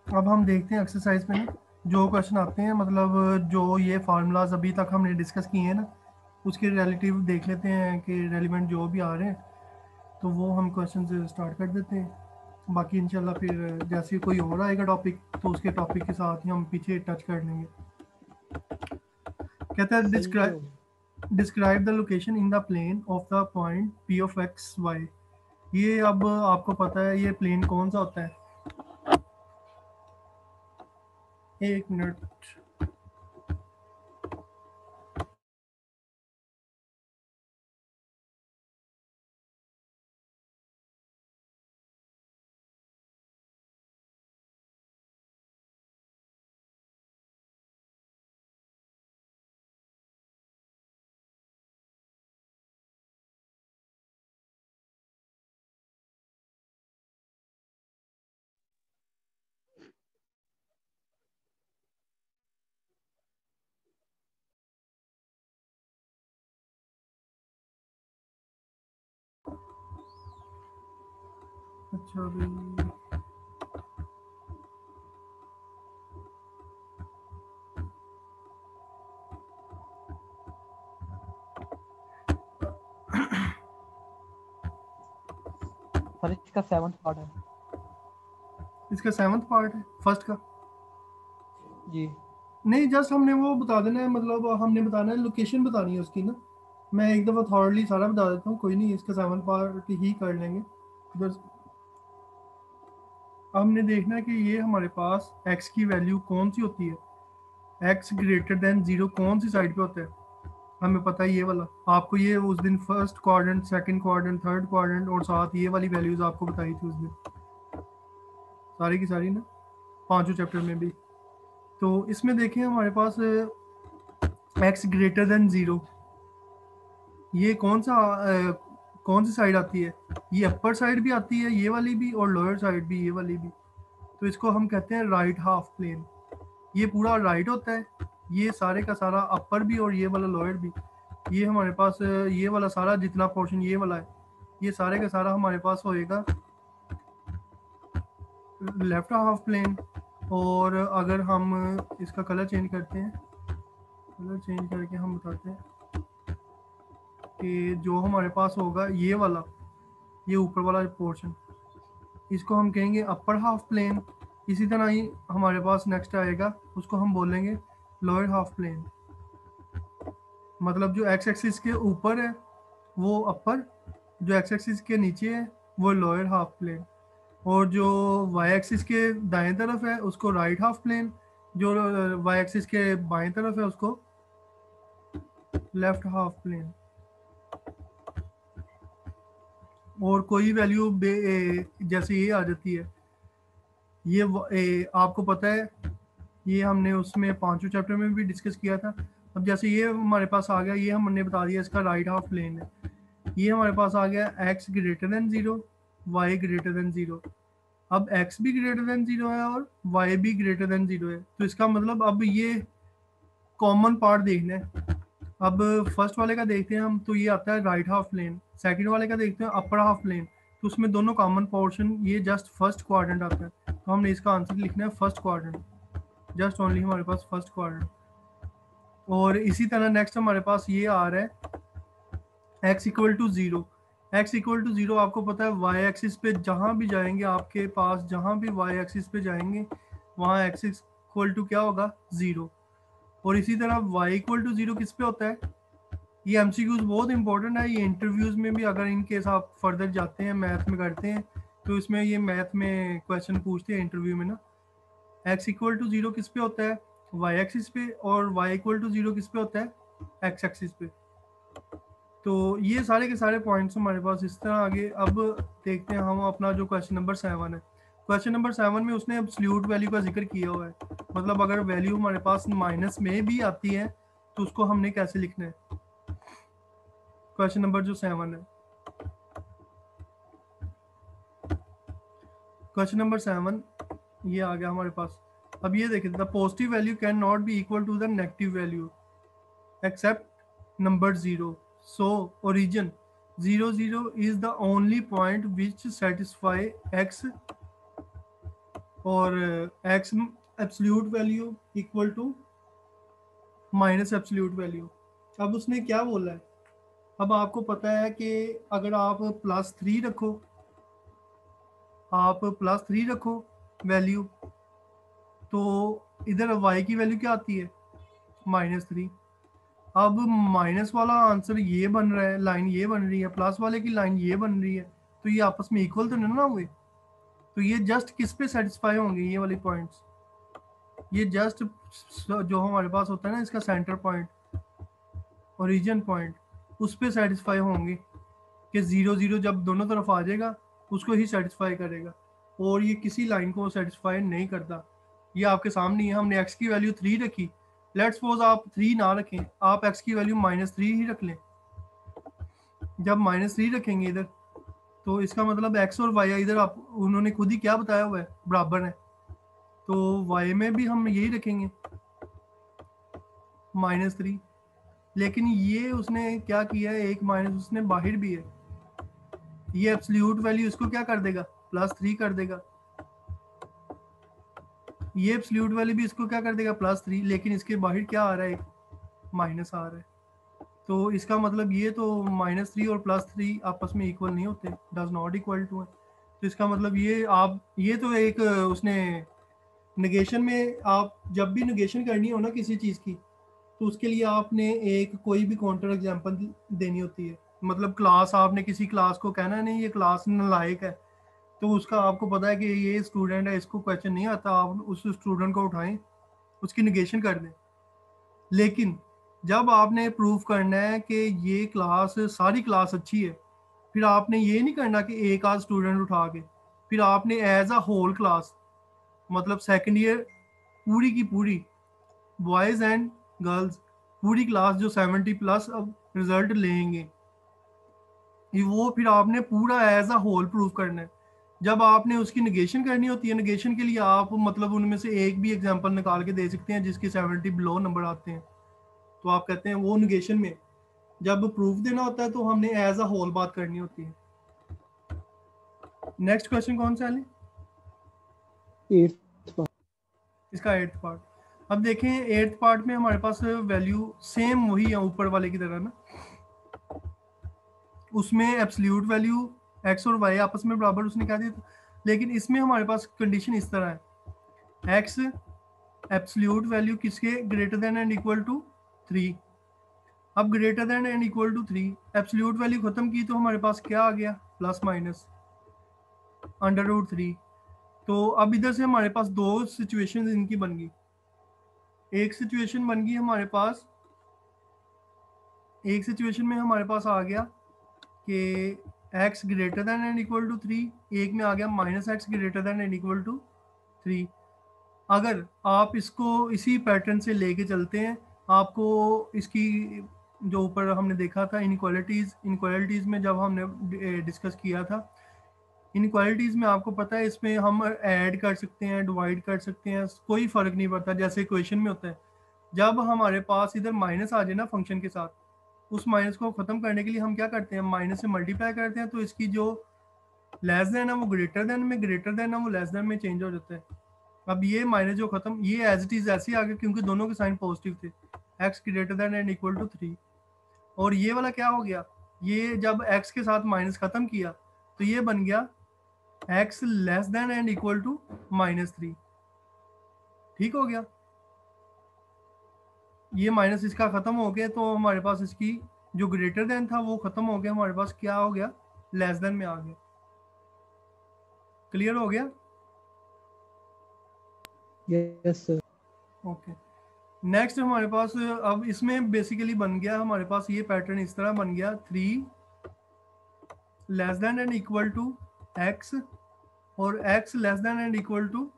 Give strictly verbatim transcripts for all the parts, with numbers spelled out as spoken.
अब हम देखते हैं एक्सरसाइज में ना जो क्वेश्चन आते हैं, मतलब जो ये फार्मूलाज अभी तक हमने डिस्कस किए हैं ना, उसके रिलेटिव देख लेते हैं कि रेलिवेंट जो भी आ रहे हैं, तो वो हम क्वेश्चन से स्टार्ट कर देते हैं। बाकी इंशाल्लाह फिर जैसे ही कोई और आएगा टॉपिक, तो उसके टॉपिक के साथ ही हम पीछे टच कर लेंगे। कहता है सही है। Describe describe the location in the plane of the point P of x y. ये अब आपको पता है ये प्लेन कौन सा होता है? एक मिनट। अच्छा भाई, सर इसका सेवंथ पार्ट है इसका सेवन्थ पार्ट है फर्स्ट का? जी। नहीं, जस्ट हमने वो बता देना है, मतलब हमने बताना है, लोकेशन बतानी है उसकी ना। मैं एक दफ़ा थॉर्डली सारा बता देता हूँ, कोई नहीं, इसका सेवन पार्ट ही कर लेंगे। बस हमने देखना है कि ये हमारे पास x की वैल्यू कौन सी होती है, x ग्रेटर देन ज़ीरो कौन सी साइड पे होता है। हमें पता है ये वाला, आपको ये उस दिन first quadrant, second quadrant, third quadrant और साथ ये वाली वैल्यूज़ आपको बताई थी उस दिन, सारी की सारी ना, पांचों चैप्टर में भी। तो इसमें देखें हमारे पास x ग्रेटर देन ज़ीरो, ये कौन सा अ, कौन सी साइड आती है? ये अपर साइड भी आती है, ये वाली भी, और लोअर साइड भी, ये वाली भी। तो इसको हम कहते हैं राइट हाफ प्लेन। ये पूरा राइट होता है, ये सारे का सारा अपर भी और ये वाला लोअर भी। ये हमारे पास अ, ये वाला सारा जितना पोर्शन ये वाला है, ये सारे का सारा हमारे पास होएगा लेफ्ट हाफ प्लेन। और अगर हम इसका कलर चेंज करते हैं, कलर चेंज करके हम बताते हैं कि जो हमारे पास होगा ये वाला, ये ऊपर वाला पोर्शन, इसको हम कहेंगे अपर हाफ प्लेन। इसी तरह ही हमारे पास नेक्स्ट आएगा, उसको हम बोलेंगे लोअर हाफ प्लेन। मतलब जो एक्स एक्सिस के ऊपर है वो अपर, जो एक्स एक्सिस के नीचे है वो लोअर हाफ प्लेन, और जो वाई एक्सिस के दाएं तरफ है उसको राइट हाफ प्लेन, जो वाई एक्सिस के बाएं तरफ है उसको लेफ्ट हाफ प्लेन। और कोई वैल्यू जैसे ये आ जाती है, ये ए, आपको पता है, ये हमने उसमें पांचों चैप्टर में भी डिस्कस किया था। अब जैसे ये हमारे पास आ गया, ये हमने बता दिया इसका राइट हाफ प्लेन है। ये हमारे पास आ गया x greater than zero, y greater than zero. अब एक्स भी ग्रेटर देन ज़ीरो है और वाई भी ग्रेटर देन ज़ीरो है, तो इसका मतलब अब ये कॉमन पार्ट देखना है। अब फर्स्ट वाले का देखते हैं हम, तो ये आता है राइट हाफ प्लेन। सेकंड वाले का देखते हैं अपर हाफ प्लेन, तो उसमें दोनों कॉमन पोर्शन, ये जस्ट फर्स्ट क्वाड्रेंट आता है, तो हमने इसका आंसर लिखना है फर्स्ट क्वाड्रेंट, जस्ट ओनली हमारे पास फर्स्ट क्वाड्रेंट। और इसी तरह नेक्स्ट हमारे पास ये आ रहा है x equal to zero. X equal to zero आपको पता है वाई एक्सिस पे जहाँ भी जाएंगे, आपके पास जहाँ भी वाई एक्सिस पे जाएंगे वहाँ एक्स इक्वल टू क्या होगा, ज़ीरो। और इसी तरह y इक्वल टू ज़ीरो किस पे होता है? ये एमसीक्यूज बहुत इंपॉर्टेंट है, ये इंटरव्यूज में भी अगर इन केस आप फर्दर जाते हैं, मैथ में करते हैं, तो इसमें ये मैथ में क्वेश्चन पूछते हैं इंटरव्यू में ना। x इक्वल टू ज़ीरो किस पे होता है? y एक्सिस पे। और y इक्वल टू ज़ीरो किस पे होता है? x एक्सिस पे। तो ये सारे के सारे पॉइंट्स हमारे पास इस तरह आगे। अब देखते हैं हम अपना जो क्वेश्चन नंबर सेवन है। क्वेश्चन नंबर सेवन में उसने एब्सोल्यूट वैल्यू का जिक्र किया हुआ है, मतलब अगर वैल्यू हमारे पास माइनस में भी आती है तो उसको हमने कैसे लिखना है। क्वेश्चन नंबर जो सेवन है, क्वेश्चन नंबर सेवन ये आ गया हमारे पास। अब ये देखें, the positive value cannot be equal to the negative value except number zero. So origin zero zero is the only point which satisfy x और x absolute value equal to minus absolute value. अब उसने क्या बोला है, अब आपको पता है कि अगर आप प्लस थ्री रखो, आप प्लस थ्री रखो वैल्यू, तो इधर वाई की वैल्यू क्या आती है, माइनस थ्री। अब माइनस वाला आंसर ये बन रहा है, लाइन ये बन रही है, प्लस वाले की लाइन ये बन रही है, तो ये आपस में इक्वल तो नहीं ना हुए। तो ये जस्ट किस पे सेटिस्फाई होंगे, ये वाले पॉइंट्स, ये जस्ट जो हमारे पास होता है ना इसका सेंटर पॉइंट, ओरिजिन पॉइंट, उस पे सेटिस्फाई होंगे कि ज़ीरो ज़ीरो जब दोनों तरफ आ जाएगा उसको ही सेटिस्फाई करेगा, और ये किसी लाइन को सेटिस्फाई नहीं करता। ये आपके सामने ही है, हमने एक्स की वैल्यू थ्री रखी, लेट्स सपोज आप थ्री ना रखें, आप एक्स की वैल्यू माइनस थ्री ही रख लें। जब माइनस थ्री रखेंगे इधर, तो इसका मतलब एक्स और वाई इधर आप उन्होंने खुद ही क्या बताया हुआ है, बराबर है, तो वाई में भी हम यही रखेंगे माइनस थ्री। लेकिन ये उसने क्या किया है, एक माइनस उसने बाहर भी है, ये एब्सोल्यूट वैल्यू इसको क्या कर देगा, प्लस थ्री कर देगा, ये एब्सोल्यूट वैल्यू भी इसको क्या कर देगा, प्लस थ्री, लेकिन इसके बाहर क्या आ रहा है, माइनस आ रहा है। तो इसका मतलब ये तो माइनस थ्री और प्लस थ्री आपस में इक्वल नहीं होते, डज नॉट इक्वल टू है। तो इसका मतलब ये आप ये तो एक उसने नेगेशन में, आप जब भी नेगेशन करनी हो ना किसी चीज़ की, तो उसके लिए आपने एक कोई भी काउंटर एग्जांपल देनी होती है। मतलब क्लास, आपने किसी क्लास को कहना नहीं ये क्लास नालायक है, तो उसका आपको पता है कि ये स्टूडेंट है, इसको क्वेश्चन नहीं आता, आप उस स्टूडेंट को उठाएं, उसकी निगेशन कर दें। लेकिन जब आपने प्रूफ करना है कि ये क्लास, सारी क्लास अच्छी है, फिर आपने ये नहीं करना कि एक आध स्टूडेंट उठा के, फिर आपने एज अ होल क्लास, मतलब सेकेंड ईयर पूरी की पूरी, बॉयज़ एंड गर्ल्स पूरी क्लास जो सेवेंटी प्लस अब रिजल्ट लेंगे, ये वो फिर आपने पूरा एज अ होल प्रूफ करना है। जब आपने उसकी निगेशन करनी होती है, निगेशन के लिए आप मतलब उनमें से एक भी एग्जांपल निकाल के दे सकते हैं जिसके सेवेंटी बिलो नंबर आते हैं, तो आप कहते हैं वो निगेशन में। जब प्रूफ देना होता है तो हमने एज अ होल बात करनी होती है। नेक्स्ट क्वेश्चन कौन सा है, एट्थ पार्ट। इसका एट्थ पार्ट। अब देखें एट्थ पार्ट में हमारे पास वैल्यू सेम वही है ऊपर वाले की तरह ना, उसमें एब्सोल्यूट वैल्यू एक्स और वाई आपस में बराबर उसने कहा दिया था, लेकिन इसमें हमारे पास कंडीशन इस तरह है, एक्स एब्सोल्यूट वैल्यू किसके greater than and equal to three. अब greater than and equal to three, absolute value खत्म की तो हमारे पास क्या आ गया, plus minus under root three. तो अब इधर से हमारे पास दो सिचुएशन इनकी बन गई। एक सिचुएशन बन गई हमारे पास, एक सिचुएशन में हमारे पास आ गया कि x greater than and equal to three, एक में आ गया minus x greater than and equal to three. अगर आप इसको इसी पैटर्न से लेके चलते हैं, आपको इसकी जो ऊपर हमने देखा था इनक्वालिटीज़, इनक्वालिटीज़ में जब हमने डिस्कस किया था, इनक्वालिटीज़ में आपको पता है इसमें हम ऐड कर सकते हैं, डिवाइड कर सकते हैं, कोई फ़र्क नहीं पड़ता, जैसे इक्वेशन में होता है। जब हमारे पास इधर माइनस आ जाए ना फंक्शन के साथ, उस माइनस को ख़त्म करने के लिए हम क्या करते हैं, माइनस से मल्टीप्लाई करते हैं, तो इसकी जो लेस देन है वो ग्रेटर देन में, ग्रेटर देन है वो लेस देन में चेंज हो जाता है। अब ये माइनस जो ख़त्म, ये एज इट इज़ ऐसे ही आ गया क्योंकि दोनों के साइन पॉजिटिव थे, x greater than and equal to three. और ये वाला क्या हो गया, ये जब एक्स के साथ माइनस ख़त्म किया तो ये बन गया x less than and equal to minus three. ठीक हो गया, ये माइनस इसका ख़त्म हो गया, तो हमारे पास इसकी जो ग्रेटर देन था वो ख़त्म हो गया, हमारे पास क्या हो गया, लेस देन में आ गया। क्लियर हो गया, यस सर। ओके। नेक्स्ट हमारे पास अब इसमें बेसिकली बन गया हमारे पास ये पैटर्न इस तरह बन गया, three less than and equal to x और x less than and equal to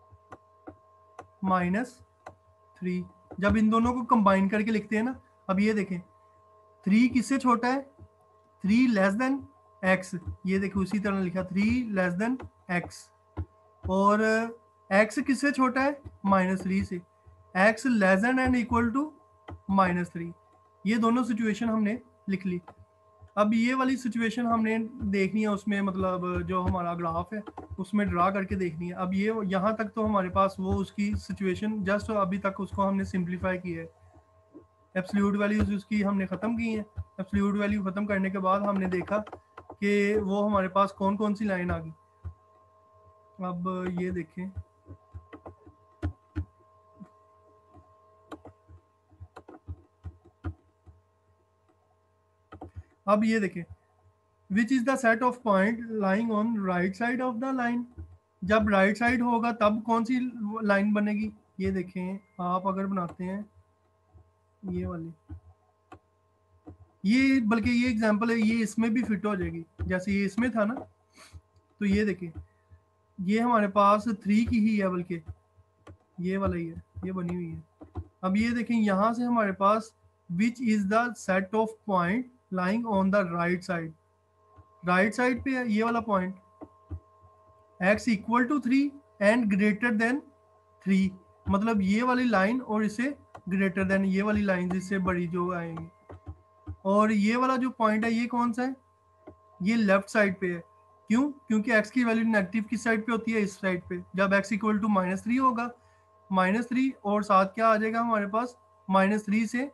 minus three. जब इन दोनों को कंबाइन करके लिखते हैं ना, अब ये देखें थ्री किससे छोटा है, थ्री लेस देन एक्स, ये देखो उसी तरह लिखा थ्री लेस देन एक्स, और एक्स किससे छोटा है, माइनस थ्री से, x less than and equal to minus three. ये दोनों सिचुएशन हमने लिख ली। अब ये वाली सिचुएशन हमने देखनी है उसमें, मतलब जो हमारा ग्राफ है उसमें ड्रा करके देखनी है। अब ये यहाँ तक तो हमारे पास वो उसकी सिचुएशन जस्ट अभी तक उसको हमने सिंप्लीफाई किया है, एब्सोल्यूट वैल्यूज उसकी हमने ख़त्म की हैं। एब्सोल्यूट वैल्यू ख़त्म करने के बाद हमने देखा कि वो हमारे पास कौन कौन सी लाइन आ गई। अब ये देखें, अब ये देखें, which is the set of point lying on right side of the line. जब राइट right साइड होगा तब कौन सी लाइन बनेगी, ये देखें आप अगर बनाते हैं ये वाली, ये बल्कि ये एग्जांपल है, ये इसमें भी फिट हो जाएगी जैसे ये इसमें था ना। तो ये देखें, ये हमारे पास थ्री की ही है, बल्कि ये वाला ही है, ये बनी हुई है। अब ये देखें यहाँ से हमारे पास which is the set of point lying on the right side, right side पे है ये वाला point, x equal to three and greater than three, मतलब ये वाली लाइन और इसे ग्रेटर देन ये वाली लाइन इससे बड़ी जो आएंगी। और ये वाला जो पॉइंट है ये कौन सा है, ये लेफ्ट साइड पे है। क्यों? क्योंकि x की वैल्यू नेगेटिव किस साइड पे होती है, इस साइड पे। जब x equal to minus three होगा, माइनस थ्री और साथ क्या आ जाएगा हमारे पास, माइनस थ्री से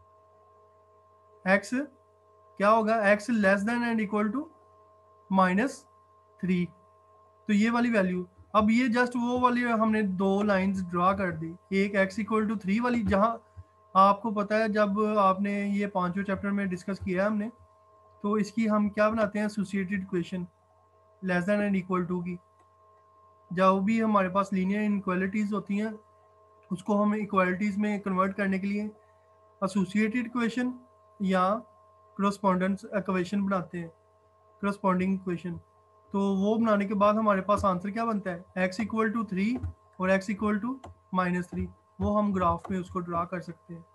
x क्या होगा, x less than and equal to minus three, तो ये वाली वैल्यू। अब ये जस्ट वो वाली हमने दो लाइंस ड्रा कर दी, एक x इक्वल टू थ्री वाली, जहाँ आपको पता है जब आपने ये पांचों चैप्टर में डिस्कस किया है हमने, तो इसकी हम क्या बनाते हैं, associated equation less than and equal to की। जब भी हमारे पास लीनियर इनइक्वालिटीज होती हैं उसको हम इक्वालिटीज में कन्वर्ट करने के लिए एसोसिएटेड इक्वेशन या करस्पॉन्डेंस इक्वेशन बनाते हैं, करस्पॉन्डिंग इक्वेशन। तो वो बनाने के बाद हमारे पास आंसर क्या बनता है, x इक्वल टू थ्री और x equal to minus three, वो हम ग्राफ में उसको ड्रा कर सकते हैं।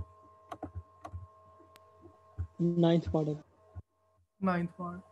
नाइन्थ पार्ट है, नाइन्थ पार्ट।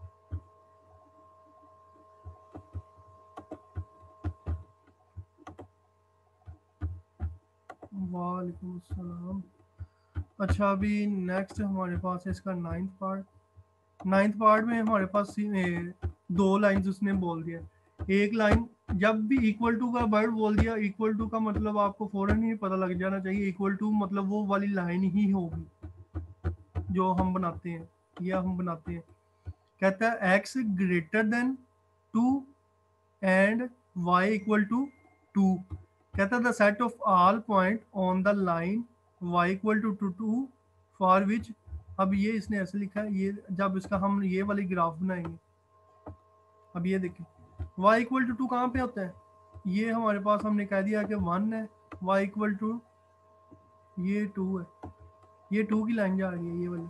वालेकुम अस्सलाम। अच्छा, अभी नेक्स्ट हमारे पास है इसका नाइन्थ पार्ट। नाइन्थ पार्ट में हमारे पास दो लाइंस उसने बोल दिया। एक लाइन जब भी इक्वल टू का वर्ड बोल दिया, इक्वल टू का मतलब आपको फौरन ही पता लग जाना चाहिए, इक्वल टू मतलब वो वाली लाइन ही होगी जो हम बनाते हैं या हम बनाते हैं। कहता है x greater than two and y equal to two. कहता है the set of all point on the line y equal to two two for which. अब ये इसने ऐसे लिखा है, ये जब इसका हम ये वाली ग्राफ बनाएंगे, अब ये देखें y इक्वल टू टू कहाँ पे होता है, ये हमारे पास हमने कह दिया कि वन है, y इक्वल टू ये टू है, ये टू की लाइन जा रही है ये वाली।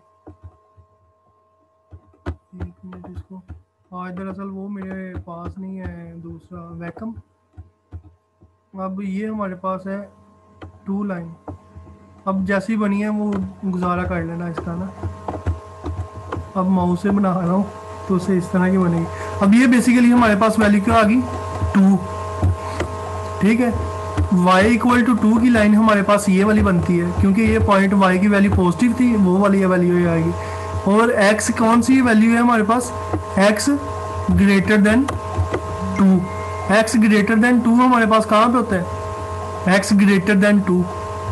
एक मिनट, इसको आज दरअसल वो मेरे पास नहीं है दूसरा वैकम। अब ये हमारे पास है टू लाइन, अब जैसी बनी है वो गुजारा कर लेना इसका ना। अब माउस से बना रहा हूँ तो उसे इस तरह की बनेगी। अब ये बेसिकली हमारे पास वैल्यू क्या आ गई, टू, ठीक है। y इक्वल टू टू की लाइन हमारे पास ये वाली बनती है, क्योंकि ये पॉइंट y की वैल्यू पॉजिटिव थी, वो वाली वैल्यू आएगी। और x कौन सी वैल्यू है हमारे पास, x greater than two. x greater than two हमारे पास कहाँ पे होता है, x ग्रेटर देन टू।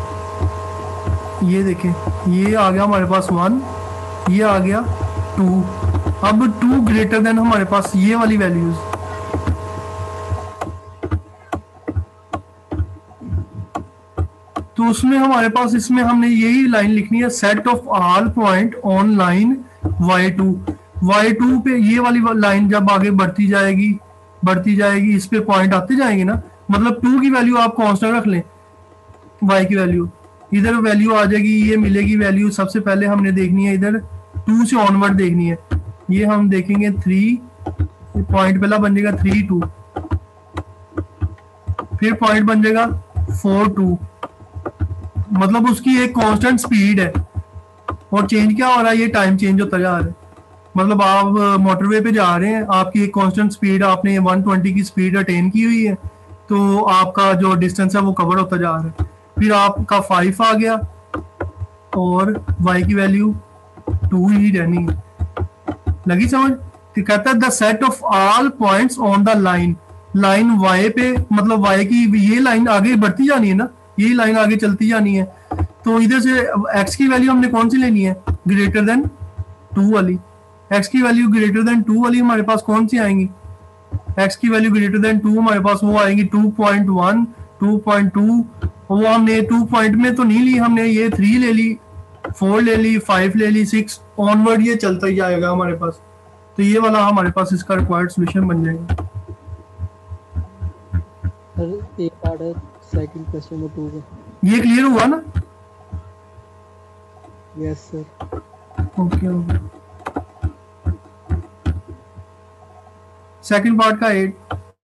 ये देखें, ये आ गया हमारे पास वन, ये आ गया टू। अब टू ग्रेटर देन हमारे पास ये वाली वैल्यूज, तो उसमें हमारे पास इसमें हमने यही लाइन लिखनी है, set of all point on line y two. Y two पे ये वाली लाइन जब आगे बढ़ती जाएगी बढ़ती जाएगी इस पे पॉइंट आते जाएंगे ना, मतलब टू की वैल्यू आप कांस्टेंट रख लें, वाई की वैल्यू इधर वैल्यू आ जाएगी, ये मिलेगी वैल्यू। सबसे पहले हमने देखनी है इधर टू से ऑनवर्ड देखनी है, ये हम देखेंगे थ्री, पॉइंट पहला बन जाएगा थ्री टू, फिर पॉइंट बन जाएगा फोर टू, मतलब उसकी एक कांस्टेंट स्पीड है। और चेंज क्या हो रहा है, ये टाइम चेंज होता जा रहा है। मतलब आप मोटरवे पे जा रहे हैं, आपकी एक कांस्टेंट स्पीड, आपने वन ट्वेंटी की स्पीड अटेन की हुई है, तो आपका जो डिस्टेंस है वो कवर होता जा रहा है। फिर आपका फाइव आ गया और y की वैल्यू टू ही रहनी है। लगी समझ? तो कहता है the set of all points on the line, line y पे, मतलब वाई की ये लाइन आगे बढ़ती जानी है ना, यही लाइन आगे चलती जानी है। तो इधर से एक्स की वैल्यू हमने कौन सी लेनी है? ग्रेटर देन टू वाली। एक्स की वैल्यू ग्रेटर देन टू वाली हमारे पास कौन सी आएंगी? एक्स की वैल्यू ग्रेटर देन टू हमारे पास वो आएंगी two point one, two point two. वो हमने टू पॉइंट में तो नहीं ली, हमने ये थ्री ले ली, फोर ले ली, फाइव ले ली, सिक्स ऑनवर्ड ये चलता ही जाएगा हमारे पास। तो ये वाला हमारे पास इसका रिक्वायर्ड सोल्यूशन बन जाएगा। सर एक पार्ट है सेकंड क्वेश्चन नंबर टू का। ये क्लियर हुआ ना? Yes sir. Okay okay. Second part का एट।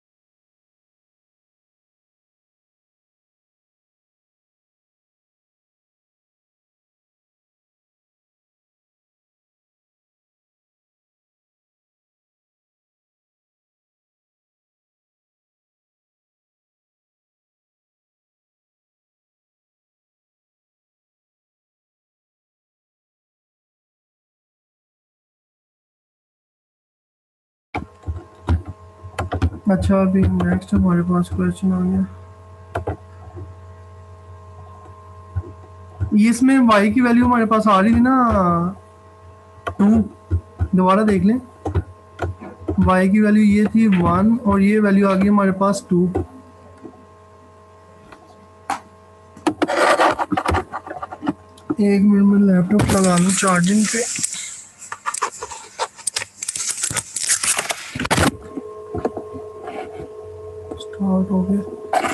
अच्छा अभी नेक्स्ट हमारे पास क्वेश्चन आ गया, ये इसमें y की वैल्यू हमारे पास आ रही थी ना टू, दोबारा देख लें। y की वैल्यू ये थी वन और ये वैल्यू आ गई हमारे पास टू। एक मिनट में लैपटॉप लगा लूँ चार्जिंग पे। स्टार्ट हो गया।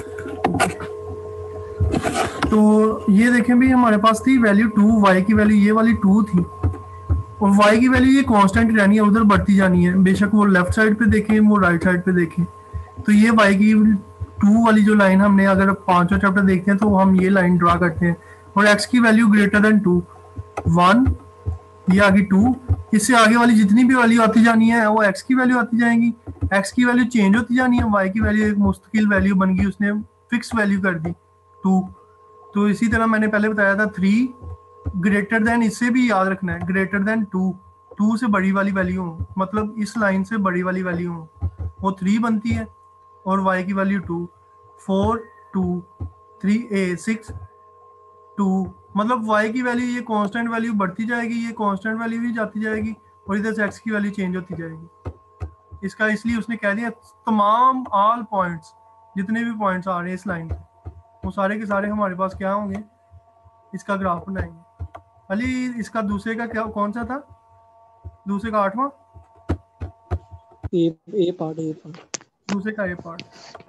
तो ये देखें भी हमारे पास थी वैल्यू टू, वाई की वैल्यू ये वाली टू थी, और वाई की वैल्यू ये कांस्टेंट रहनी है, उधर बढ़ती जानी है, बेशक वो लेफ्ट साइड पे देखें वो राइट साइड पे देखें। तो ये वाई की टू वाली जो लाइन हमने अगर पांचवा चैप्टर देखते हैं तो हम ये लाइन ड्रा करते हैं, और एक्स की value greater than two, one, ये आगे टू, इससे आगे वाली जितनी भी वैल्यू आती जानी है वो एक्स की वैल्यू आती जाएंगी, एक्स की वैल्यू चेंज होती जानी है, वाई की वैल्यू एक मुस्तकिल वैल्यू बन गई, उसने फिक्स वैल्यू कर दी टू। तो इसी तरह मैंने पहले बताया था थ्री ग्रेटर देन, इससे भी याद रखना है ग्रेटर देन टू, टू से बड़ी वाली वैल्यू हो, मतलब इस लाइन से बड़ी वाली वैल्यू हो, वो थ्री बनती है, और वाई की value two, four two, three a six two, मतलब y की वैल्यू ये कांस्टेंट वैल्यू बढ़ती जाएगी, ये कांस्टेंट वैल्यू भी जाती जाएगी, और इधर से x की वैल्यू चेंज होती जाएगी। इसका इसलिए उसने कह दिया तमाम ऑल पॉइंट्स, जितने भी पॉइंट्स आ रहे हैं इस लाइन पे, वो सारे के सारे हमारे पास क्या होंगे, इसका ग्राफ बनाएंगे। अली इसका दूसरे का क्या कौन सा था? दूसरे का आठवां, ए ए पार्ट ए पार्ट दूसरे का ए पार्ट।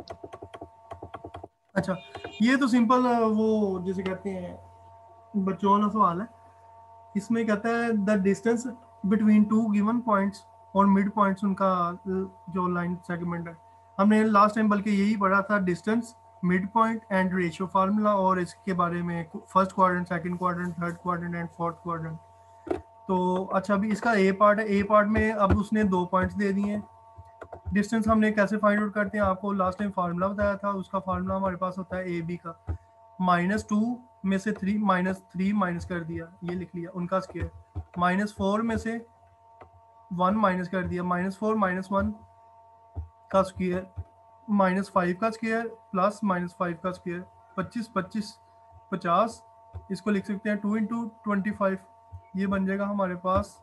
अच्छा ये तो सिंपल वो जैसे कहते हैं बच्चों वाला सवाल है। इसमें कहता है the distance between two given points और मिड पॉइंट्स, उनका जो लाइन सेगमेंट है, हमने लास्ट टाइम बल्कि यही पढ़ा था, distance, mid point and ratio formula, और इसके बारे में first quadrant, second quadrant, third quadrant and fourth quadrant. तो अच्छा अभी इसका ए पार्ट है, ए पार्ट में अब उसने दो पॉइंट्स दे दिए हैं। डिस्टेंस हमने कैसे फाइंड आउट करते हैं, आपको लास्ट टाइम फार्मूला बताया था, उसका फार्मूला हमारे पास होता है ए बी का, माइनस टू में से थ्री माइनस थ्री माइनस कर दिया, ये लिख लिया उनका स्क्वायर, माइनस फोर में से वन माइनस कर दिया, माइनस फोर माइनस वन का स्क्वायर, माइनस फाइव का स्क्वायर प्लस माइनस फाइव का स्क्वायर, पच्चीस पच्चीस पचास, इसको लिख सकते हैं टू इंटू ट्वेंटी फाइव, ये बन जाएगा हमारे पास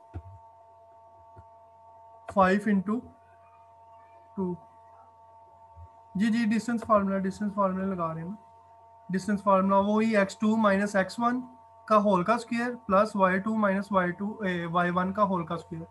फाइव इंटू टू। जी जी डिस्टेंस फार्मूला, डिस्टेंस फार्मूला लगा रहे हैं ना, डिस्टेंस फार्मूला वही x two minus x one का होल का square plus y two minus y two y one का होल का स्क्वायर।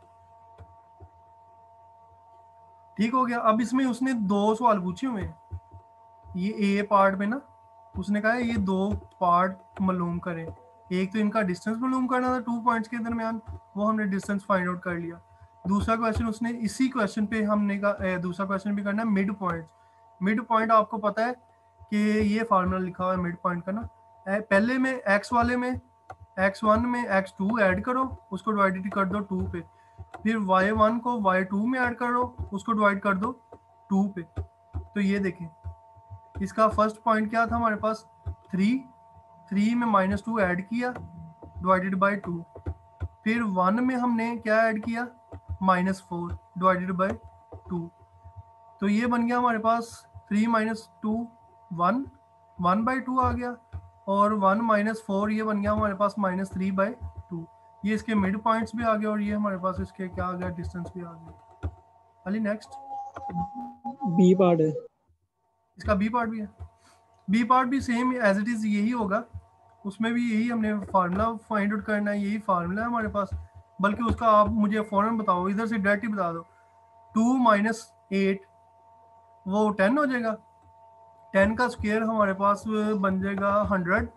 ठीक हो गया। अब इसमें उसने दो सवाल पूछे हुए हैं, ये ए पार्ट में ना उसने कहा है ये दो पार्ट मालूम करें, एक तो इनका डिस्टेंस मालूम करना था टू पॉइंट्स के दरमियान, वो हमने डिस्टेंस फाइंड आउट कर लिया। दूसरा क्वेश्चन उसने इसी क्वेश्चन पे हमने का दूसरा क्वेश्चन भी करना है मिड पॉइंट। मिड पॉइंट आपको पता है कि ये फार्मूला लिखा हुआ है मिड पॉइंट का ना, पहले में एक्स वाले में एक्स वन में एक्स टू ऐड करो, उसको डिवाइडेड कर दो टू पे, फिर वाई वन को वाई टू में ऐड करो, उसको डिवाइड कर दो टू पे। तो ये देखें इसका फर्स्ट पॉइंट क्या था हमारे पास, थ्री, थ्री में माइनस टू ऐड किया डिवाइडेड बाई टू, फिर वन में हमने क्या ऐड किया, minus four divided by two. तो ये बन गया हमारे पास three minus two one, one by two आ गया, और वन माइनस फोर ये बन गया हमारे पास माइनस थ्री बाई टू। ये इसके मिड पॉइंट्स भी आ गए और ये हमारे पास इसके क्या आ गया, डिस्टेंस भी आ गया। अली नेक्स्ट बी पार्ट है, इसका बी पार्ट भी है। बी पार्ट भी सेम एज इट इज़ यही होगा, उसमें भी यही हमने फार्मूला फाइंड आउट करना है, यही फार्मूला है हमारे पास। बल्कि उसका आप मुझे फ़ौरन बताओ, इधर से डायरेक्ट ही बता दो। टू माइनस एट वो टेन हो जाएगा, टेन का स्क्वायर हमारे पास बन जाएगा हंड्रेड,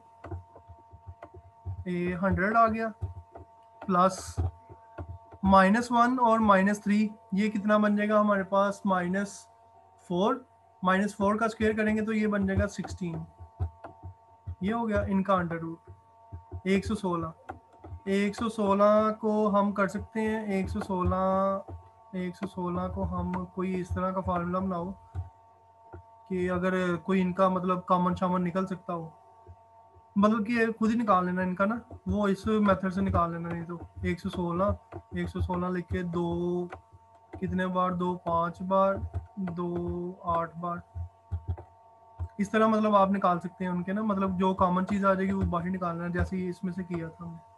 ये हंड्रेड आ गया, प्लस माइनस वन और माइनस थ्री ये कितना बन जाएगा हमारे पास, माइनस फोर, माइनस फोर का स्क्वायर करेंगे तो ये बन जाएगा सिक्सटीन। ये हो गया इनका अंडर रूट एक सौ सोलह। एक सौ सोलह को हम कर सकते हैं, एक सौ सोलह एक सौ सोलह को हम कोई इस तरह का फार्मूला बनाओ कि अगर कोई इनका मतलब कॉमन शामन निकल सकता हो, मतलब कि खुद ही निकाल लेना इनका ना, वो इस मेथड से निकाल लेना। नहीं तो एक सौ सोलह एक सौ सोलह लिख के दो कितने बार, दो पाँच बार, दो आठ बार, इस तरह मतलब आप निकाल सकते हैं उनके ना, मतलब जो कॉमन चीज़ आ जाएगी वो बाहर निकालना है, जैसे इसमें से किया था हमने।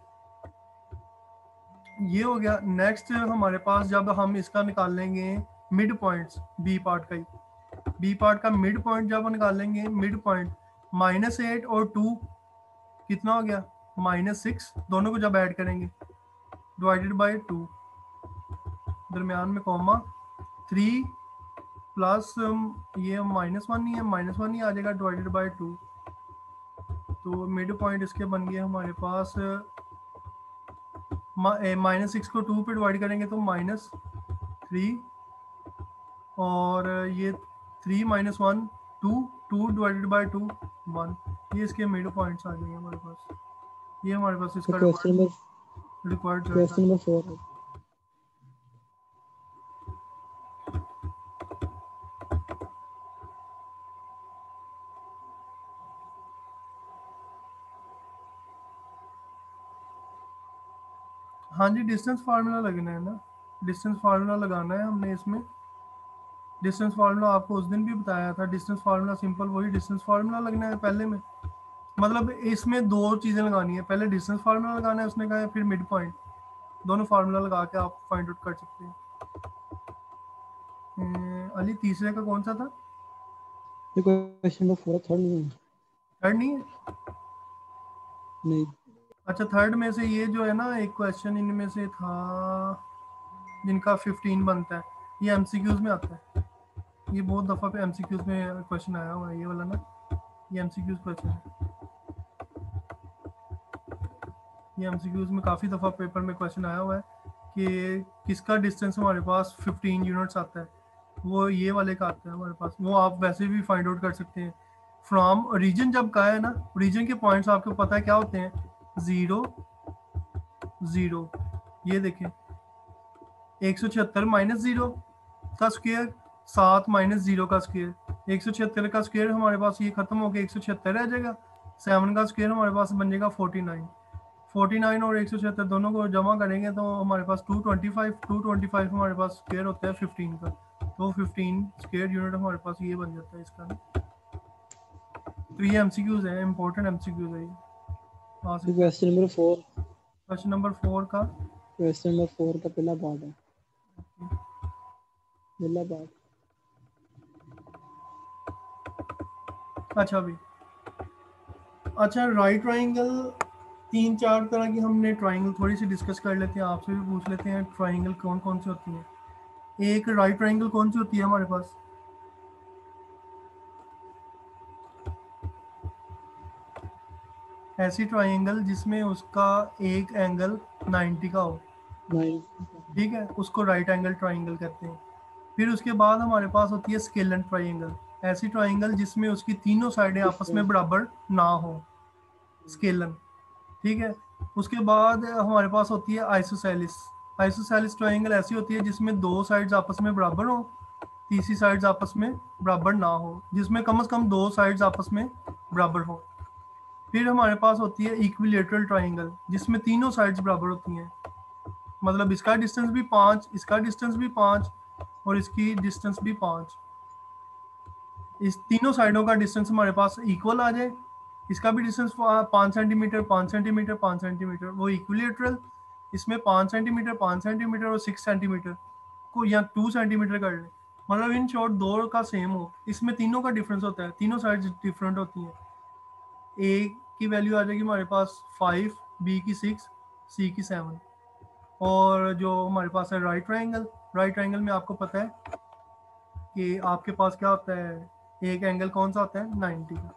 ये हो गया। नेक्स्ट हमारे पास जब हम इसका निकाल लेंगे मिड पॉइंट्स, बी पार्ट का ही, बी पार्ट का मिड पॉइंट जब निकालेंगे, मिड पॉइंट माइनस एट और टू कितना हो गया, माइनस सिक्स, दोनों को जब ऐड करेंगे डिवाइडेड बाई टू, दरमियान में कॉमा, थ्री प्लस ये माइनस वन ही है, माइनस वन ही आ जाएगा डिवाइडेड बाई टू। तो मिड पॉइंट इसके बन गए हमारे पास, माइनस सिक्स को टू पे डिवाइड करेंगे तो माइनस थ्री, और ये three minus one two, two divided by two one. ये इसके मिड पॉइंट्स आ जाएंगे हमारे पास। ये हमारे पास इसका question number required question number four है। हाँ जी, डिस्टेंस फार्मूला लगना है ना, डिस्टेंस फार्मूला लगाना है हमने इसमें। डिस्टेंस फार्मूला आपको उस दिन भी बताया था, डिस्टेंस फार्मूला सिंपल वही डिस्टेंस फार्मूला लगना है पहले में। मतलब इसमें दो चीज़ें लगानी है, पहले डिस्टेंस फार्मूला लगाना है उसने कहा है, फिर मिड पॉइंट, दोनों फार्मूला लगा के आप फाइंड आउट कर सकते हैं। अली तीसरे का कौन सा था? ये क्वेश्चन नंबर फोर, थर्ड नहीं है। थर्ड नहीं है? नहीं, अच्छा, थर्ड में से ये जो है ना, एक क्वेश्चन इनमें से था जिनका फिफ्टीन बनता है, ये एमसीक्यूज में आता है। ये बहुत दफ़ा पे एमसीक्यूज में क्वेश्चन आया हुआ है, ये वाला ना, ये एमसीक्यूज क्वेश्चन है। ये एमसीक्यूज में काफ़ी दफ़ा पेपर में क्वेश्चन आया हुआ है कि किसका डिस्टेंस हमारे पास फिफ्टीन यूनिट्स आता है, वो ये वाले का आता है हमारे पास। वो आप वैसे भी फाइंड आउट कर सकते हैं फ्रॉम रीजन। जब कहा है ना, रीजन के पॉइंट्स आपको पता है क्या होते हैं, ज़ीरो ज़ीरो, ये देखें एक सौ छिहत्तर माइनस ज़ीरो का स्क्वायर, सात माइनस ज़ीरो का स्क्वायर। एक सौ छिहत्तर का स्क्वायर हमारे पास ये खत्म हो गया, एक सौ छिहत्तर रह जाएगा। सेवन का स्क्वायर हमारे पास बन जाएगा फोर्टी नाइन। फोर्टी नाइन और एक सौ छिहत्तर दोनों को जमा करेंगे तो हमारे पास two twenty five, two twenty five हमारे पास स्क्वायर होता है फिफ्टीन का, तो फिफ्टीन स्क्वायर यूनिट हमारे पास ये बन जाता है इसका ना। तो ये एमसीक्यूज है, इंपॉर्टेंट एमसीक्यूज है ये। Question number four, question number four का क्वेश्चन नंबर फोर का पहला पार्ट है, पहला पार्ट। अच्छा अभी, अच्छा राइट ट्राइंगल, तीन चार तरह की हमने ट्राइंगल थोड़ी सी डिस्कस कर लेते हैं, आपसे भी पूछ लेते हैं ट्राइंगल कौन कौन सी होती हैं। एक राइट ट्राइंगल कौन सी होती है हमारे पास? ऐसी ट्राइंगल जिसमें उसका एक एंगल नाइन्टी का हो, ठीक है, उसको राइट एंगल ट्राइंगल कहते हैं। फिर उसके बाद हमारे पास होती है स्केलन ट्राइंगल, ऐसी ट्राइंगल जिसमें उसकी तीनों साइडें आपस में बराबर ना हो, स्केलन, ठीक है। उसके बाद हमारे पास होती है आइसोसेलिस। आइसोसेलिस ट्राइंगल ऐसी होती है जिसमें दो साइड्स आपस में बराबर हो, तीसरी साइड्स आपस में बराबर ना हो, जिसमें कम से कम दो साइड्स आपस में बराबर हो। फिर हमारे पास होती है इक्विलेटरल ट्राइंगल, जिसमें तीनों साइड्स बराबर होती हैं, मतलब इसका डिस्टेंस भी पाँच, इसका डिस्टेंस भी पाँच और इसकी डिस्टेंस भी पाँच। इस तीनों साइडों का डिस्टेंस हमारे पास इक्वल आ जाए, इसका भी डिस्टेंस पाँच सेंटीमीटर पाँच सेंटीमीटर पाँच सेंटीमीटर, वो इक्विलेटरल, इसमें पाँच सेंटीमीटर पाँच सेंटीमीटर और सिक्स सेंटीमीटर को या टू सेंटीमीटर कर ले, मतलब इन शॉर्ट दो का सेम हो। इसमें तीनों का डिफरेंस होता है, तीनों साइड्स डिफरेंट होती हैं। ए की वैल्यू आ जाएगी हमारे पास फाइव, बी की सिक्स, सी की सेवन। और जो हमारे पास है राइट ट्राइंगल, राइट ट्राइंगल में आपको पता है कि आपके पास क्या होता है, एक एंगल कौन सा होता है, नाइन्टी का।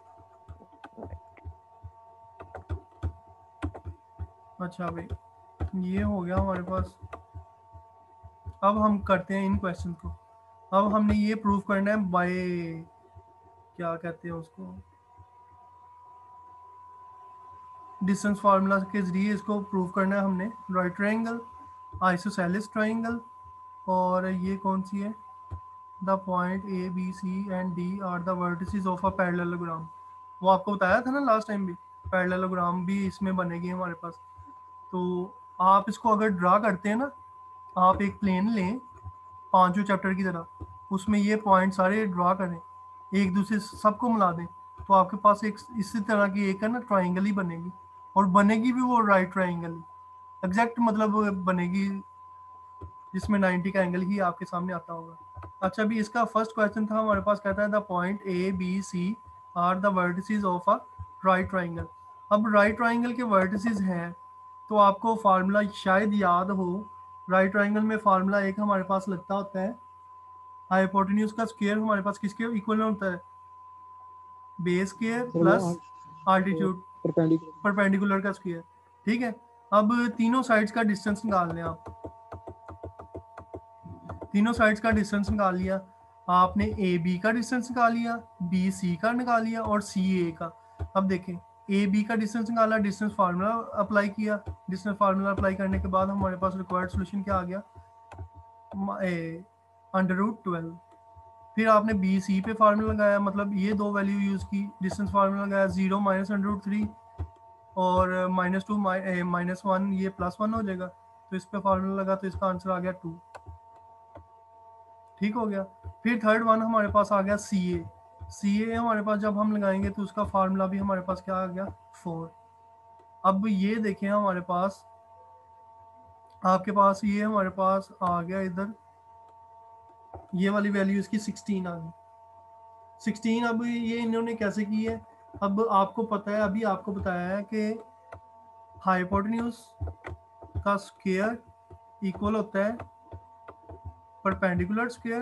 अच्छा भाई, ये हो गया हमारे पास। अब हम करते हैं इन क्वेश्चन को। अब हमने ये प्रूव करना है बाय, क्या कहते हैं उसको, डिस्टेंस फार्मूला के जरिए इसको प्रूव करना है हमने। राइट ट्राइंगल, आइसोसेलेस ट्राइंगल, और ये कौन सी है, the point A B C and D are the vertices of a parallelogram. वो आपको बताया था ना लास्ट टाइम भी, पैरेललोग्राम भी इसमें बनेगी हमारे पास। तो आप इसको अगर ड्रा करते हैं ना, आप एक प्लेन लें पांचों चैप्टर की तरह, उसमें ये पॉइंट सारे ड्रा करें, एक दूसरे से सबको मिला दें, तो आपके पास एक इसी तरह की एक है ना ट्राइंगल ही बनेगी, और बनेगी भी वो राइट ट्राइंगल एग्जैक्ट, मतलब बनेगी जिसमें नाइन्टी का एंगल ही आपके सामने आता होगा। अच्छा, अभी इसका फर्स्ट क्वेश्चन था हमारे पास, कहता है the point A B C are the vertices of a right triangle. अब राइट ट्राइंगल के वर्टिसेस हैं, तो आपको फार्मूला शायद याद हो, राइट ट्राइंगल में फार्मूला एक हमारे पास लगता होता है, हाइपोटेन्यूज का स्क्वायर हमारे पास किसके इक्वल होता है, बेस स्क्वायर सर वो प्लस आल्टीट्यूड परपेंडिकुलर। परपेंडिकुलर का स्क्वायर। ठीक है, अब तीनों साइड्स का डिस्टेंस निकाल लें आप। तीनों साइड्स का डिस्टेंस निकाल लिया आपने, ए बी का डिस्टेंस निकाल लिया, बी सी का निकाल लिया और सी ए का। अब देखें, ए बी का डिस्टेंस निकाला, डिस्टेंस फार्मूला अप्लाई किया, डिस्टेंस फार्मूला अप्लाई करने के बाद हमारे पास रिक्वायर्ड सोल्यूशन क्या आ गया, अंडर रूट ट्वेल्व। फिर आपने बी सी पे फार्मूला लगाया, मतलब ये दो वैल्यू यूज़ की, डिस्टेंस फार्मूला लगाया, zero minus under root three और माइनस टू माइनस वन, ये प्लस वन हो जाएगा, तो इस पे फार्मूला लगा तो इसका आंसर आ गया टू। ठीक हो गया। फिर थर्ड वन हमारे पास आ गया सी ए। सी ए हमारे पास जब हम लगाएंगे तो उसका फार्मूला भी हमारे पास क्या आ गया, फोर। अब ये देखें हमारे पास, आपके पास ये हमारे पास आ गया इधर, ये वाली वैल्यू इसकी सिक्सटीन आ गई, सिक्सटीन। अब ये इन्होंने कैसे की है, अब आपको पता है, अभी आपको बताया है कि हाइपोटेन्यूज का स्क्वायर इक्वल होता है परपेंडिकुलर स्क्वायर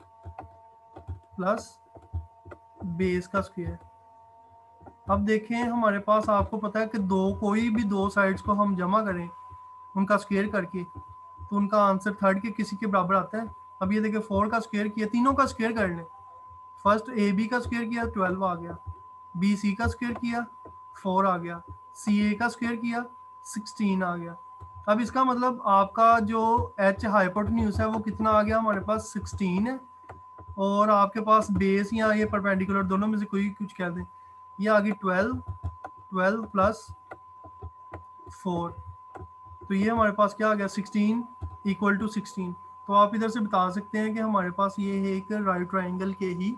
प्लस बेस का स्क्वायर। अब देखें हमारे पास, आपको पता है कि दो, कोई भी दो साइड्स को हम जमा करें उनका स्क्वायर करके, तो उनका आंसर थर्ड के किसी के बराबर आता है। अब ये देखिए, फोर का स्क्वायर किया, तीनों का स्क्वायर कर लें, फर्स्ट ए बी का स्क्वायर किया ट्वेल्व आ गया, बी सी का स्क्वायर किया फोर आ गया, सी ए का स्क्वायर किया सिक्सटीन आ गया। अब इसका मतलब आपका जो एच हाइपोटेन्यूज है वो कितना आ गया हमारे पास, सिक्सटीन है, और आपके पास बेस या ये परपेंडिकुलर दोनों में से कोई कुछ कह दें, ये आ गई ट्वेल्व, ट्वेल्व प्लस फोर, तो ये हमारे पास क्या आ गया, सिक्सटीन इक्वल टू सिक्सटीन। तो आप इधर से बता सकते हैं कि हमारे पास ये है एक राइट ट्राइंगल के ही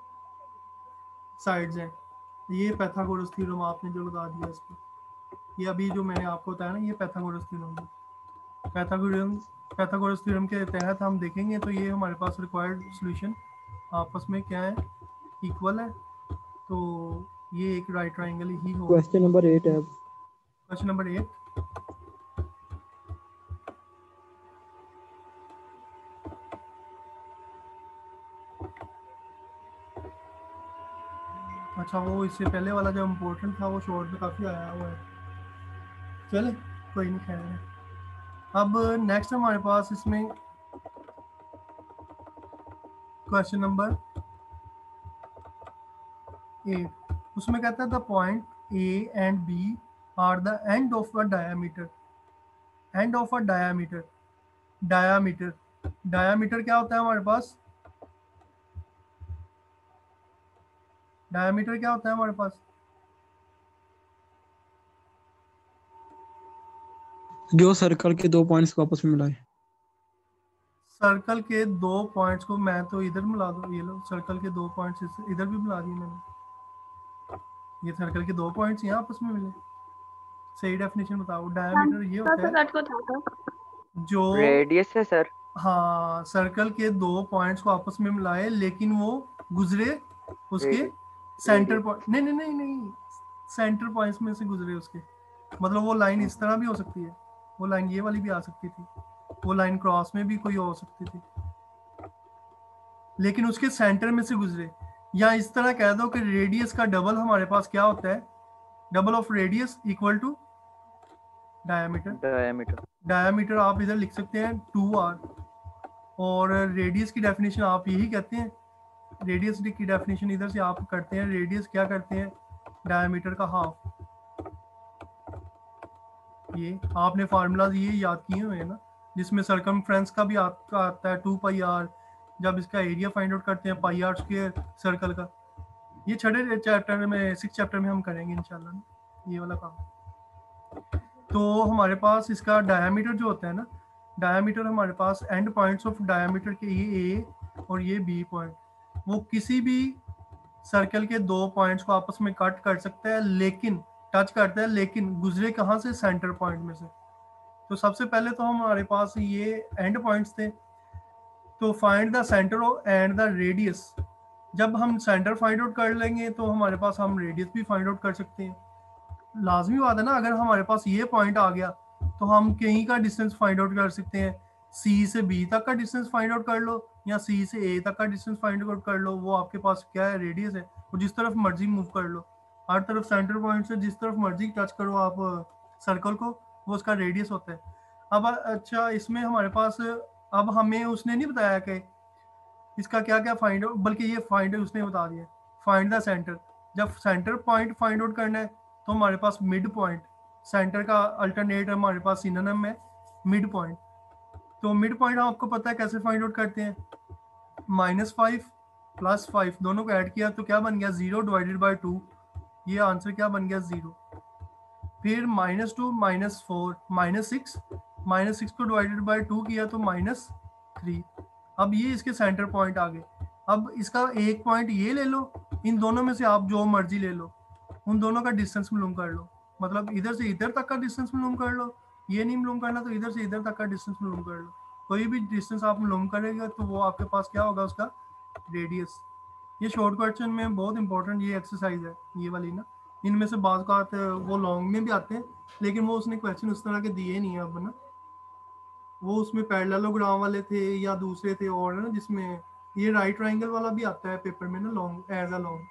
साइड्स हैं। ये पैथागोरस थ्योरम आपने जो लगा दिया इस पर, ये अभी जो मैंने आपको बताया ना, ये पैथागोरस थ्योरम है। पैथागोरस पैथागोरस थ्योरम के तहत हम देखेंगे तो ये हमारे पास रिक्वायर्ड सॉल्यूशन आपस में क्या है, इक्वल है, तो ये एक राइट ट्राइंगल ही होगा। क्वेश्चन नंबर एट है। क्वेश्चन नंबर एट, अच्छा वो इससे पहले वाला जो इम्पोर्टेंट था वो शॉर्ट में काफ़ी आया हुआ है, चले कोई नहीं, खैर है। अब नेक्स्ट हमारे पास इसमें क्वेश्चन नंबर एट, उसमें कहता है the point A and B are the end of a diameter, end of a diameter, diameter diameter क्या होता है हमारे पास, डायामीटर क्या होता है हमारे पास, जो सर्कल के दो पॉइंट्स को आपस में मिलाए। सर्कल के दो पॉइंट्स को मैं तो इधर मिला दूँ, ये लो सर्कल के दो पॉइंट्स इधर भी मिला दिए मैंने। ये सर्कल के दो पॉइंट्स यहाँ आपस में मिले। सही डेफिनेशन बताओ। डायमीटर ये होता है जो रेडियस है सर। हाँ, सर्कल के दो पॉइंट्स को आपस में मिलाए लेकिन वो गुजरे उसके सेंटर पॉइंट, नहीं नहीं नहीं नहीं सेंटर पॉइंट्स में से गुजरे उसके। मतलब वो लाइन इस तरह भी हो सकती है, वो लाइन ये वाली भी आ सकती थी, वो लाइन क्रॉस में भी कोई हो सकती थी, लेकिन उसके सेंटर में से गुजरे। या इस तरह कह दो कि रेडियस का डबल हमारे पास क्या होता है, double of radius equal to diameter. Diameter diameter आप इधर लिख सकते हैं टू आर, और रेडियस की डेफिनेशन आप यही कहते हैं, रेडियस की डेफिनेशन इधर से आप करते हैं, रेडियस क्या करते हैं, डायमीटर का हाफ। ये आपने फार्मूलाज ये याद किए हुए हैं ना, जिसमें सरकमफ्रेंस का भी आपका आता है टू पाई आर, जब इसका एरिया फाइंड आउट करते हैं पाई आर स्क्वायर सर्कल का। ये छठे चैप्टर में, सिक्स चैप्टर में हम करेंगे इंशाल्लाह ये वाला काम। तो हमारे पास इसका डायमीटर जो होता है ना, डायमीटर हमारे पास एंड पॉइंट्स ऑफ डायमीटर के ये ए और ये बी पॉइंट, वो किसी भी सर्कल के दो पॉइंट्स को आपस में कट कर सकता है, लेकिन टच करता है, लेकिन गुजरे कहाँ से, सेंटर पॉइंट में से। तो सबसे पहले तो हमारे पास ये एंड पॉइंट्स थे, तो find the centre and the radius. जब हम सेंटर फाइंड आउट कर लेंगे तो हमारे पास हम रेडियस भी फाइंड आउट कर सकते हैं। लाजमी बात है ना, अगर हमारे पास ये पॉइंट आ गया तो हम कहीं का डिस्टेंस फाइंड आउट कर सकते हैं। सी से बी तक का डिस्टेंस फाइंड आउट कर लो, या सी से ए तक का डिस्टेंस फाइंड आउट कर लो, वो आपके पास क्या है, रेडियस है। वो जिस तरफ मर्जी मूव कर लो, हर तरफ सेंटर पॉइंट से जिस तरफ मर्जी टच करो आप सर्कल को, वो उसका रेडियस होता है। अब अच्छा, इसमें हमारे पास अब हमें उसने नहीं बताया कि इसका क्या क्या फाइंड आउट, बल्कि ये फाइंड उसने बता दिया, फाइंड द सेंटर। जब सेंटर पॉइंट फाइंड आउट करना है तो हमारे पास मिड पॉइंट, सेंटर का अल्टरनेट हमारे पास सिनोनिम है मिड पॉइंट। तो मिड पॉइंट आपको पता है कैसे फाइंड आउट करते हैं, माइनस फाइव प्लस फाइव दोनों को ऐड किया तो क्या बन गया, जीरो डिवाइडेड बाई टू, ये आंसर क्या बन गया, जीरो। फिर minus two minus four minus six, minus six को डिवाइडेड बाई टू किया तो माइनस थ्री। अब ये इसके सेंटर पॉइंट आ गए। अब इसका एक पॉइंट ये ले लो, इन दोनों में से आप जो मर्जी ले लो, उन दोनों का डिस्टेंस मालूम कर लो। मतलब इधर से इधर तक का डिस्टेंस मालूम कर लो, ये नहीं मालूम करना तो इधर से इधर तक का डिस्टेंस मालूम कर लो। कोई भी डिस्टेंस आप मालूम करेंगे तो वो आपके पास क्या होगा, उसका रेडियस। ये शॉर्ट क्वेश्चन में बहुत इंपॉर्टेंट ये एक्सरसाइज है, ये वाली ना। इनमें से बात का वो लॉन्ग में भी आते हैं, लेकिन वो उसने क्वेश्चन उस तरह के दिए नहीं है अब ना, वो उसमें पैरेललोग्राम वाले थे या दूसरे थे, और ना जिसमें ये राइट ट्रायंगल वाला भी आता है पेपर में ना, लॉन्ग एज अ लॉन्ग।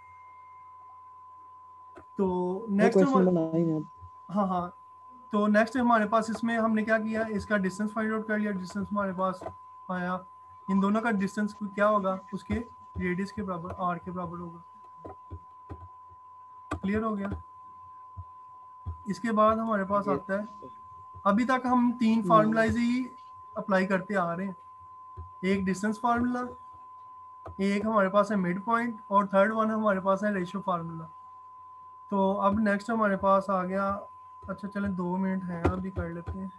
तो नेक्स्ट हाँ हाँ तो नेक्स्ट हमारे पास इसमें हमने क्या किया, इसका डिस्टेंस फाइंड आउट कर लिया। डिस्टेंस हमारे पास आया, इन दोनों का डिस्टेंस क्या होगा, उसके रेडियस के बराबर, आर के बराबर होगा। क्लियर हो गया। इसके बाद हमारे पास आता है, अभी तक हम तीन फार्मूलाइज ही अप्लाई करते आ रहे हैं, एक डिस्टेंस फार्मूला, एक हमारे पास है मिड पॉइंट, और थर्ड वन हमारे पास है रेशियो फार्मूला। तो अब नेक्स्ट हमारे पास आ गया, अच्छा चलें दो मिनट हैं अभी कर लेते हैं,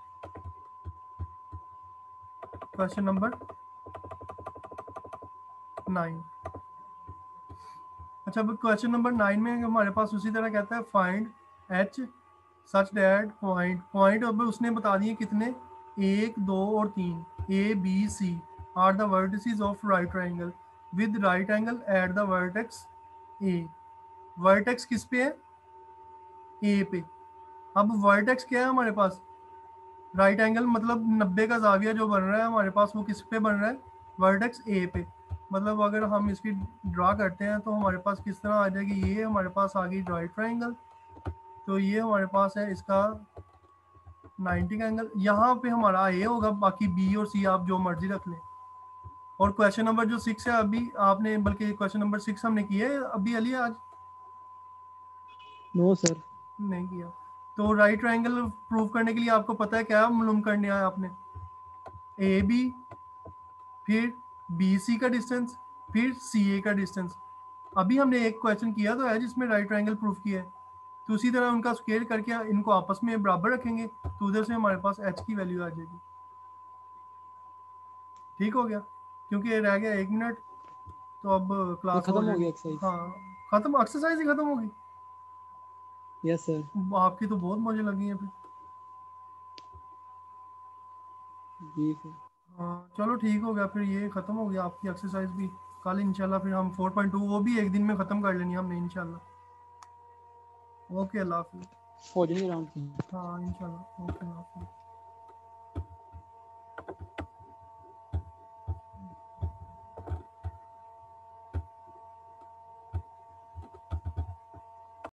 क्वेश्चन नंबर नाइन। अच्छा, अब क्वेश्चन नंबर नाइन में हमारे पास उसी तरह कहता है find H such that point, point अब उसने बता दिए कितने, एक दो और तीन, A B C are the vertices of right triangle with right angle at the vertex A. Vertex किस पे है, ए पे। अब वर्टेक्स क्या है हमारे पास, राइट एंगल, मतलब नब्बे का जाविया जो बन रहा है हमारे पास वो किस पे बन रहा है, वर्टेक्स ए पे। मतलब अगर हम इसकी ड्रा करते हैं तो हमारे पास किस तरह आ जाएगी, ये हमारे पास आ गई राइट ट्रायंगल, तो ये हमारे पास है इसका नाइन्टी का एंगल, यहाँ पे हमारा ए होगा, बाकी बी और सी आप जो मर्जी रख लें। और क्वेश्चन नंबर जो सिक्स है अभी आपने, बल्कि क्वेश्चन नंबर सिक्स हमने किया है अभी अली आज, नो सर नहीं किया। तो राइट ट्रायंगल प्रूव करने के लिए आपको पता है क्या मालूम करने आया आपने, ए बी, फिर बी सी का डिस्टेंस, फिर सी ए का डिस्टेंस। अभी हमने एक क्वेश्चन किया तो है जिसमें राइट ट्रायंगल प्रूफ किया है, तो उसी तरह उनका स्केल करके इनको आपस में बराबर रखेंगे, तो उधर से हमारे पास एच की वैल्यू आ जाएगी। ठीक हो गया, क्योंकि ये रह गया एक मिनट, तो अब ये क्लास हो खत्म हो जाएगी। गया एक्सरसाइज? हाँ खत्म, एक्सरसाइज ही खत्म होगी। Yes sir. आपकी तो बहुत मजे लगी है फिर। जी सर। हाँ चलो ठीक हो गया, फिर ये खत्म हो गया आपकी एक्सरसाइज भी। कल इंशाल्लाह फिर हम फोर पॉइंट टू वो भी एक दिन में ख़त्म कर लेनी है हमने इंशाल्लाह। ओके अल्लाह हाफिज़। हो जाएंगे आराम से। हाँ इंशाल्लाह, ओके अल्लाह हाफिज़।